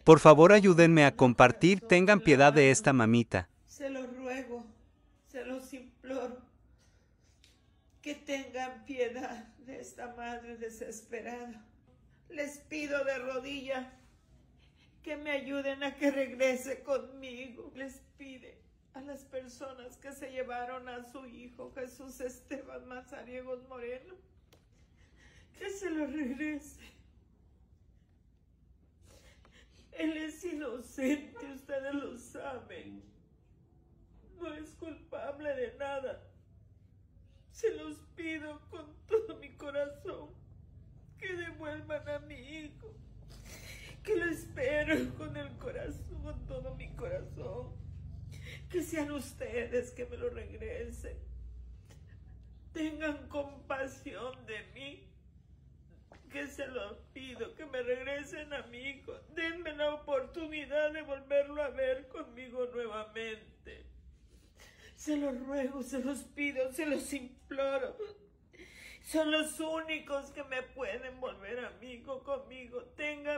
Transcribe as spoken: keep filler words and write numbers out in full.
Por favor, ayúdenme a compartir. Tengan piedad de esta mamita. Se los ruego, se los imploro, que tengan piedad de esta madre desesperada. Les pido de rodillas que me ayuden a que regrese conmigo. Les pide a las personas que se llevaron a su hijo Jesús Esteban Mazariegos Moreno que se lo regrese. Él es inocente, ustedes lo saben. No es culpable de nada. Se los pido con todo mi corazón que devuelvan a mi hijo, que lo espero con el corazón, con todo mi corazón. Que sean ustedes que me lo regresen. Tengan compasión de mí. Que se los pido, que me regresen a mi hijo. Denme la oportunidad de volverlo a ver conmigo nuevamente. Se los ruego, se los pido, se los imploro. Son los únicos que me pueden volver amigo conmigo. Tengan